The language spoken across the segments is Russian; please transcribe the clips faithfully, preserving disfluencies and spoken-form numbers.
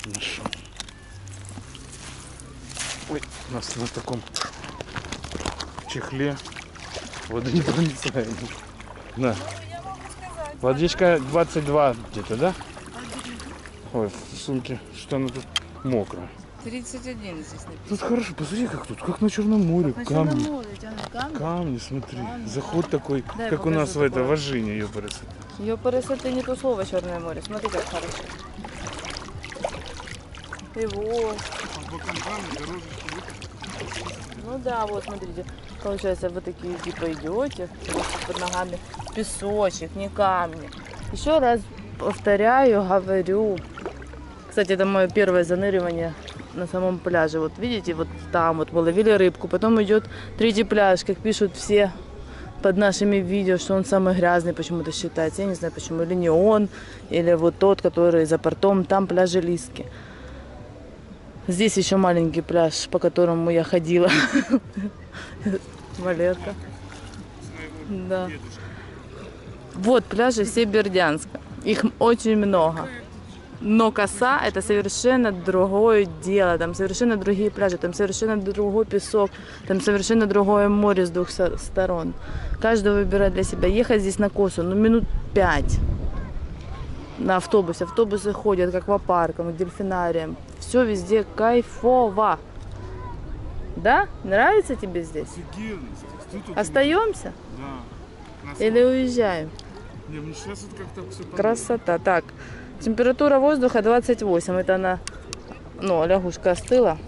нашел. Ой, у нас на таком чехле водонепроницаемый. На. Водичка двадцать два где-то, да? Ой, в сумке, что она тут мокрая. тридцать один здесь написано. Тут хорошо, посмотри, как тут, как на Черном море, Как камни. на Черном море, камни. Камни, смотри. Камни, Заход да. такой, Дай как у нас в покажу это, такое. Вожине, ее пересыпь. Ее это не то слово Черное море. Смотри, как хорошо. И вот. Ну да, вот смотрите. Получается, вы такие типа идете, вот под ногами песочек, не камни. Еще раз повторяю, говорю. Кстати, это мое первое заныривание на самом пляже. Вот видите, вот там вот мы ловили рыбку. Потом идет третий пляж, как пишут все под нашими видео, что он самый грязный почему-то считается. Я не знаю почему. Или не он, или вот тот, который за портом. Там пляжи Лиски. Здесь еще маленький пляж, по которому я ходила. Валерка. Да. Вот пляжи все Бердянска. Их очень много. Но Коса это совершенно другое дело. Там совершенно другие пляжи, там совершенно другой песок, там совершенно другое море с двух сторон. Каждый выбирает для себя. Ехать здесь на Косу, ну минут пять. На автобусе. Автобусы ходят, как в аквапарках, к дельфинариям. Все везде кайфово. Да? Нравится тебе здесь? Остаемся? Да. Или уезжаем? Не, ну сейчас вот как-то все красота. Так, температура воздуха двадцать восемь. Это она, ну, лягушка остыла.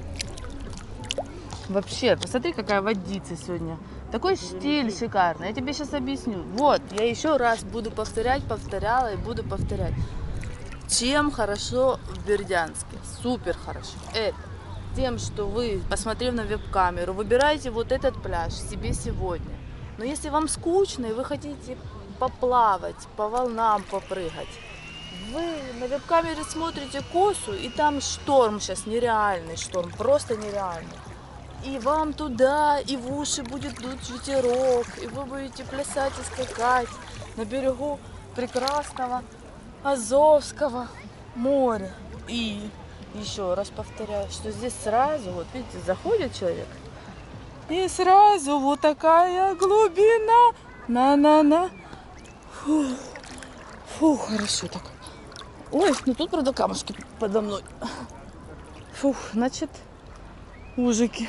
Вообще, посмотри, какая водица сегодня. Такой штиль шикарный. Я тебе сейчас объясню. Вот, я еще раз буду повторять, повторяла и буду повторять. Чем хорошо в Бердянске? Супер хорошо. Это тем, что вы, посмотрев на веб-камеру, выбираете вот этот пляж себе сегодня. Но если вам скучно и вы хотите поплавать, по волнам попрыгать, вы на веб-камере смотрите Косу, и там шторм сейчас, нереальный шторм, просто нереальный. И вам туда, и в уши будет дуть ветерок, и вы будете плясать и скакать на берегу прекрасного Азовского моря. И еще раз повторяю, что здесь сразу, вот видите, заходит человек, и сразу вот такая глубина. На-на-на. Фу, фу, хорошо так. Ой, ну тут, правда, камушки подо мной. Фух, значит, ужики.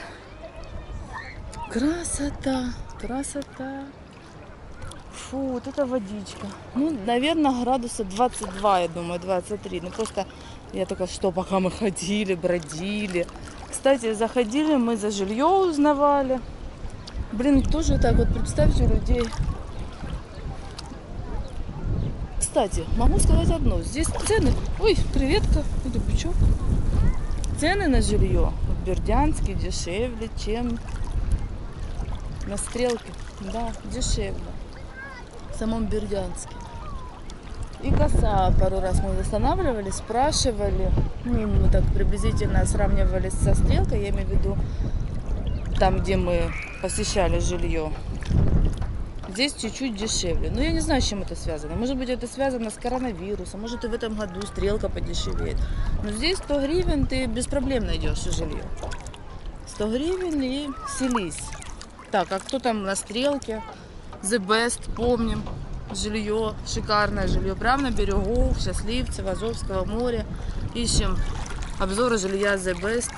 Красота, красота. Фу, вот это водичка. Ну, наверное, градуса двадцать два, я думаю, двадцать три. Ну, просто я только что, пока мы ходили, бродили. Кстати, заходили, мы за жилье узнавали. Блин, тоже так вот, представьте, людей. Кстати, могу сказать одно. Здесь цены... Ой, креветка, это бычок. Цены на жилье в Бердянске дешевле, чем на Стрелке. Да, дешевле. В самом Бердянске. И Коса пару раз мы останавливались, спрашивали. Ну, мы так приблизительно сравнивались со Стрелкой, я имею в виду там, где мы посещали жилье. Здесь чуть-чуть дешевле. Но я не знаю, с чем это связано. Может быть, это связано с коронавирусом. Может, и в этом году Стрелка подешевеет. Но здесь сто гривен ты без проблем найдешь жилье. сто гривен и селись. Так, а кто там на Стрелке? The Best, помним. Жилье, шикарное жилье. Прямо на берегу, в Счастливцево, Азовского моря. Ищем обзоры жилья The Best.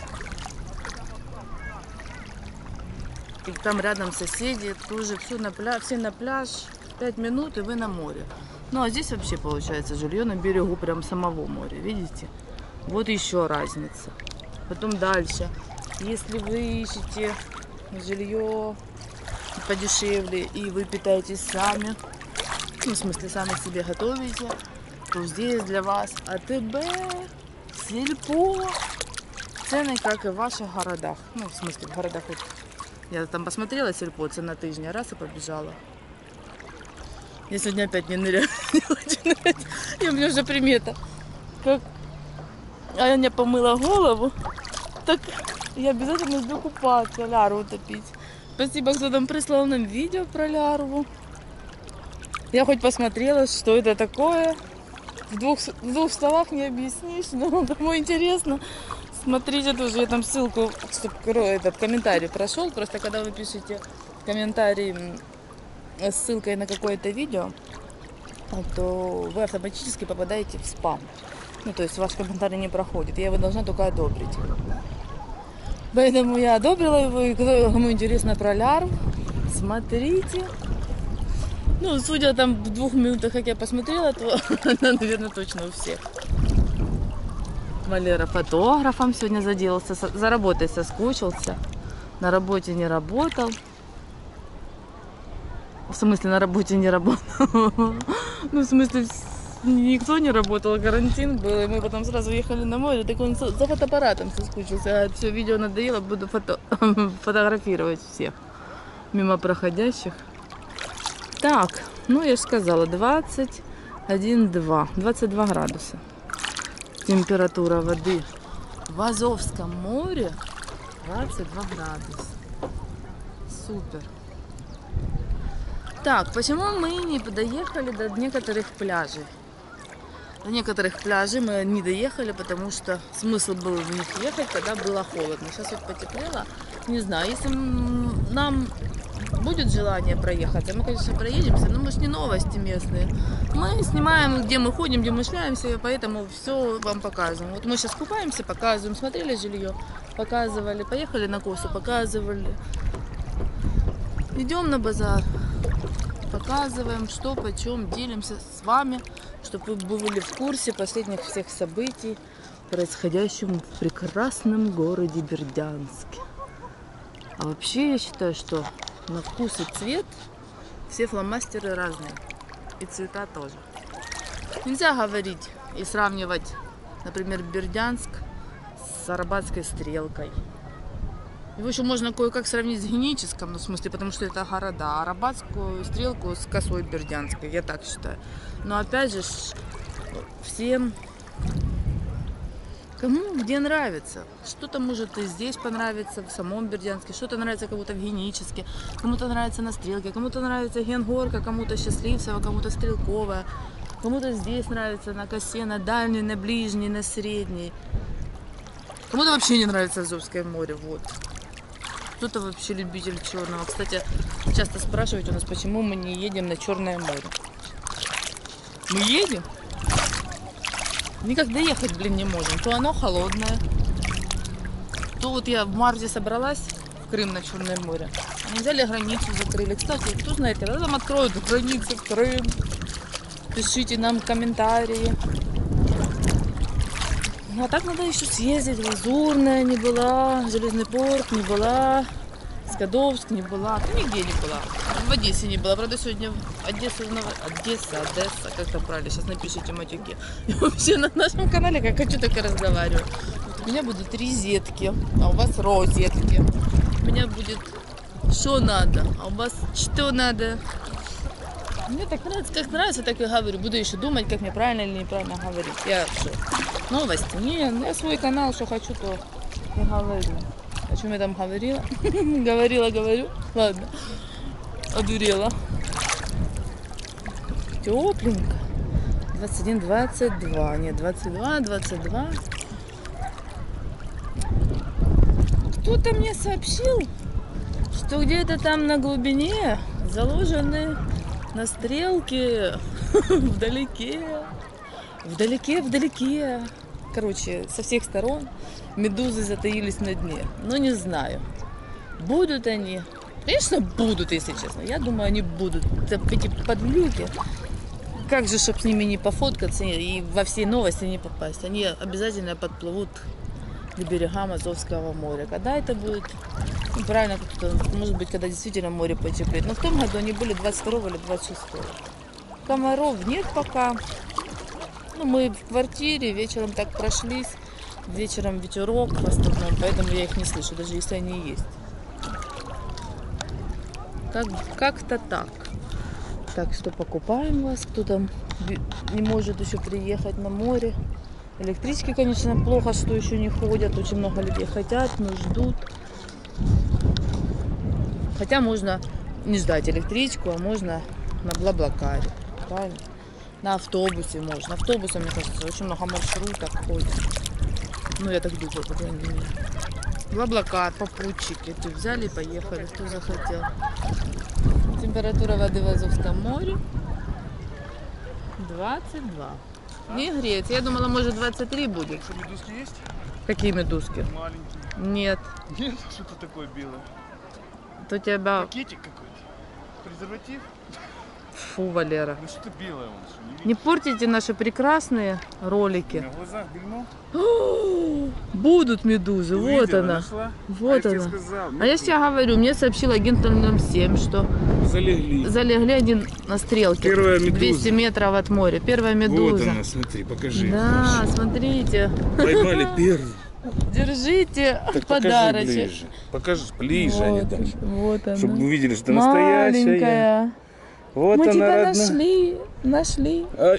И там рядом соседи, тоже все на пляж, все на пляж, пять минут и вы на море. Ну а здесь вообще получается жилье на берегу прям самого моря, видите? Вот еще разница. Потом дальше, если вы ищете жилье подешевле и вы питаетесь сами, ну в смысле сами себе готовите, то здесь для вас АТБ, Сельпо, цены как и в ваших городах, ну в смысле в городах вот. Я там посмотрела сельпо, цена тыжня, раз и побежала. Я сегодня опять не ныряю, не хочу нырять. И у меня уже примета. Как Аня помыла голову, так я обязательно иду купаться, лярву топить. Спасибо, кто там прислал нам видео про лярву. Я хоть посмотрела, что это такое. в двух, в двух словах не объяснишь, но кому интересно, смотрите тоже, я там ссылку, чтобы этот комментарий прошел, просто когда вы пишете комментарий с ссылкой на какое-то видео, то вы автоматически попадаете в спам. Ну, то есть ваш комментарий не проходит, я его должна только одобрить. Поэтому я одобрила его, и кому интересно про лярв, смотрите. Ну, судя там в двух минутах, как я посмотрела, то она, наверное, точно у всех. Валера фотографом сегодня заделался, за работой соскучился, на работе не работал. В смысле, на работе не работал? Ну, в смысле, никто не работал, карантин был, и мы потом сразу ехали на море, так он за фотоаппаратом соскучился, а все, видео надоело, буду фото... фотографировать всех мимо проходящих. Так, ну я же сказала, двадцать один два, двадцать два градуса. Температура воды в Азовском море двадцать два градуса. Супер. Так, почему мы не доехали до некоторых пляжей? До некоторых пляжей мы не доехали, потому что смысл был в них ехать, когда было холодно. Сейчас вот потеплело. Не знаю, если нам будет желание проехаться, мы, конечно, проедемся, но мы же не новости местные. Мы снимаем, где мы ходим, где мы шляемся, и поэтому все вам показываем. Вот мы сейчас купаемся, показываем, смотрели жилье, показывали, поехали на косу, показывали. Идем на базар, показываем, что, почем, делимся с вами, чтобы вы были в курсе последних всех событий, происходящих в прекрасном городе Бердянске. А вообще я считаю, что на вкус и цвет все фломастеры разные. И цвета тоже. Нельзя говорить и сравнивать, например, Бердянск с Арабатской стрелкой. Его еще можно кое-как сравнить с Геническом, ну, в смысле, потому что это города. А Арабатскую стрелку с косой Бердянской, я так считаю. Но опять же, всем, кому где нравится. Что-то может и здесь понравиться, в самом Бердянске, что-то нравится кому-то в Геническе, кому-то нравится на Стрелке, кому-то нравится Генгорка, кому-то Счастливцево, кому-то Стрелковая, кому-то здесь нравится на косе, на дальней, на ближней, на средней. Кому-то вообще не нравится Азовское море, вот. Кто-то вообще любитель черного. Кстати, часто спрашивают у нас, почему мы не едем на Черное море. Мы едем? Никак доехать, блин, не можем. То оно холодное, то вот я в марте собралась в Крым на Черное море. Они взяли границу, закрыли. Кстати, кто знает, когда там откроют границы в Крым. Пишите нам комментарии. Ну, а так надо еще съездить. Лазурная не была, Железный порт не была, Скадовск не была. Да нигде не была. В Одессе не была. Правда, сегодня Одесса, Одесса, Одесса, как там правильно, сейчас напишите матюки. И вообще на нашем канале, как хочу, так и разговариваю. Вот у меня будут розетки, а у вас розетки. У меня будет что надо, а у вас что надо. Мне так нравится, как нравится, так и говорю. Буду еще думать, как мне правильно или неправильно говорить. Я что, новости? Не, я свой канал, что хочу, то я говорю. О чем я там говорила? Говорила, говорю. Ладно. Одурела. Тепленько. двадцать один, двадцать два. Нет, двадцать два, двадцать два. Кто-то мне сообщил, что где-то там на глубине заложены на стрелке вдалеке, вдалеке, вдалеке. Короче, со всех сторон медузы затаились на дне. Но не знаю, будут они. Конечно, будут, если честно. Я думаю, они будут. Эти подлюки. Как же, чтобы с ними не пофоткаться и во все новости не попасть. Они обязательно подплывут к берегам Азовского моря. Когда это будет? Ну, правильно, как-то, может быть, когда действительно море потеплеет. Но в том году они были двадцать второго или двадцать шестого. Комаров нет пока. Ну, мы в квартире, вечером так прошлись. Вечером ветерок в основном, поэтому я их не слышу, даже если они есть. Как, как-то так. Так что покупаем вас, кто там не может еще приехать на море. Электрички, конечно, плохо, что еще не ходят. Очень много людей хотят, но ждут. Хотя можно не ждать электричку, а можно на Блаблакаре. Правильно? На автобусе можно. Автобусом, мне кажется, очень много маршруток ходит. Ну, я так думаю, по крайней мере. Блаблакар, попутчики. Тут взяли и поехали, кто захотел. Температура воды в Азовском море двадцать два. Не греется. Я думала, может двадцать три будет. Что, медузки есть? Какие медузки? Маленькие. Нет. Нет, что-то такое белое. То тебя... Пакетик какой-то. Презерватив? Фу, Валера. Ну что-то белое он, что не видишь? Не портите наши прекрасные ролики. На глазах бельмо? Будут медузы. Вот Увидела, она. нашла? Вот а я тебе она. сказал, А я же тебе говорю, мне сообщил агент ноль ноль семь, что залегли. залегли один на стрелке. Первая медуза. двести метров от моря. Первая медуза. Вот она, смотри, покажи. Да, смотрите. Поймали первую. Держите Так покажи подарочек. ближе. Покажи ближе, они Вот, даже. вот она. Чтобы увидели, что настоящая. Маленькая. Вот Мы она, тебя родная. нашли. Нашли. Ай.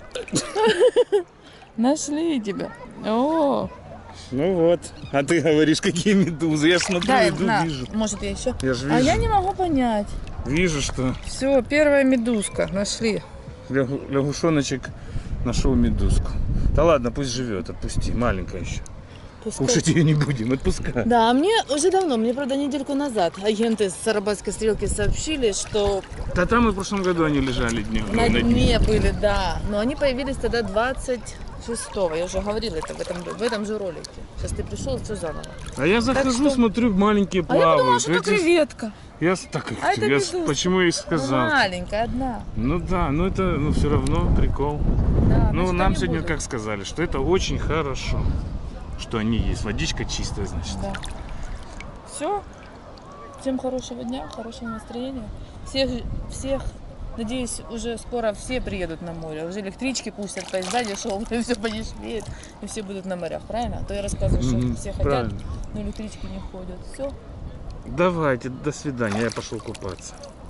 Нашли тебя. О. Ну вот. А ты говоришь, какие медузы. Я смотрю, Да, иду, на. вижу. Может, я еще? Я же А вижу. я не могу понять. Вижу, что Все, первая медузка. Нашли. лягу- лягушоночек нашел медузку. Да ладно, пусть живет, отпусти. Маленькая еще. Пускай. Кушать ее не будем, отпускай. Да, мне уже давно, мне, правда, недельку назад агенты с Сарабатской стрелки сообщили, что Да там и в прошлом году они лежали днем. на дне были, да. Но они появились тогда двадцать шестого. Я уже говорила это в этом, в этом же ролике. Сейчас ты пришел, все заново. А я захожу, что- смотрю, маленькие А я плавают. подумала, что это Эти- креветка. Я с- так, А это я с- медуза. почему и Ну, сказал. маленькая одна. Ну да, но это ну, все равно прикол. Да, Ну, значит, нам они сегодня будут. как сказали, что это очень хорошо, что они есть. Водичка чистая, значит. Да. Все. Всем хорошего дня, хорошего настроения. Всех, всех, надеюсь, уже скоро все приедут на море. Уже электрички пустят, поезда дешевые, все подешевеет. И все будут на морях, правильно? А то я рассказываю, что Мгм, все хотят, правильно. но электрички не ходят. Все. Давайте, до свидания, я пошел купаться.